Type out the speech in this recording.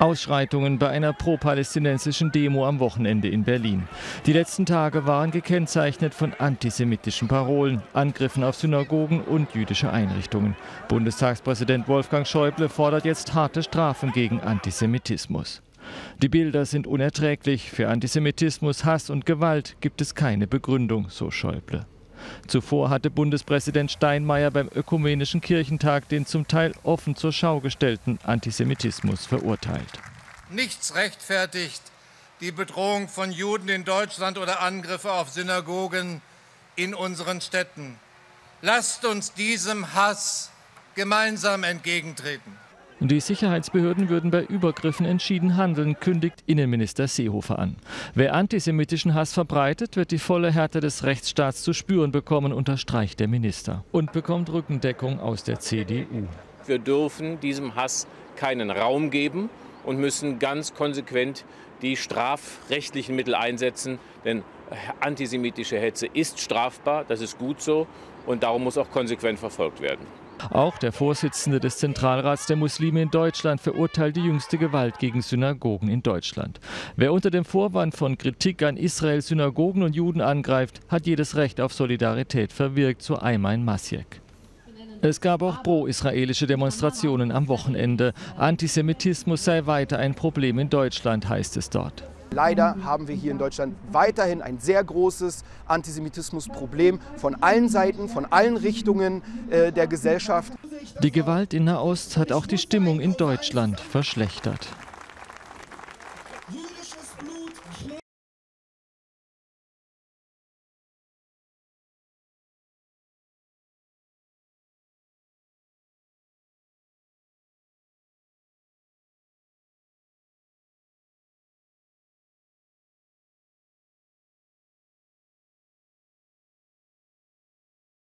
Ausschreitungen bei einer pro-palästinensischen Demo am Wochenende in Berlin. Die letzten Tage waren gekennzeichnet von antisemitischen Parolen, Angriffen auf Synagogen und jüdische Einrichtungen. Bundestagspräsident Wolfgang Schäuble fordert jetzt harte Strafen gegen Antisemitismus. Die Bilder sind unerträglich. Für Antisemitismus, Hass und Gewalt gibt es keine Begründung, so Schäuble. Zuvor hatte Bundespräsident Steinmeier beim Ökumenischen Kirchentag den zum Teil offen zur Schau gestellten Antisemitismus verurteilt. Nichts rechtfertigt die Bedrohung von Juden in Deutschland oder Angriffe auf Synagogen in unseren Städten. Lasst uns diesem Hass gemeinsam entgegentreten. Die Sicherheitsbehörden würden bei Übergriffen entschieden handeln, kündigt Innenminister Seehofer an. Wer antisemitischen Hass verbreitet, wird die volle Härte des Rechtsstaats zu spüren bekommen, unterstreicht der Minister. Und bekommt Rückendeckung aus der CDU. Wir dürfen diesem Hass keinen Raum geben und müssen ganz konsequent die strafrechtlichen Mittel einsetzen. Denn antisemitische Hetze ist strafbar, das ist gut so und darum muss auch konsequent verfolgt werden. Auch der Vorsitzende des Zentralrats der Muslime in Deutschland verurteilt die jüngste Gewalt gegen Synagogen in Deutschland. Wer unter dem Vorwand von Kritik an Israel Synagogen und Juden angreift, hat jedes Recht auf Solidarität verwirkt, so Ayman Masiek. Es gab auch pro-israelische Demonstrationen am Wochenende. Antisemitismus sei weiter ein Problem in Deutschland, heißt es dort. Leider haben wir hier in Deutschland weiterhin ein sehr großes Antisemitismusproblem von allen Seiten, von allen Richtungen der Gesellschaft. Die Gewalt in Nahost hat auch die Stimmung in Deutschland verschlechtert.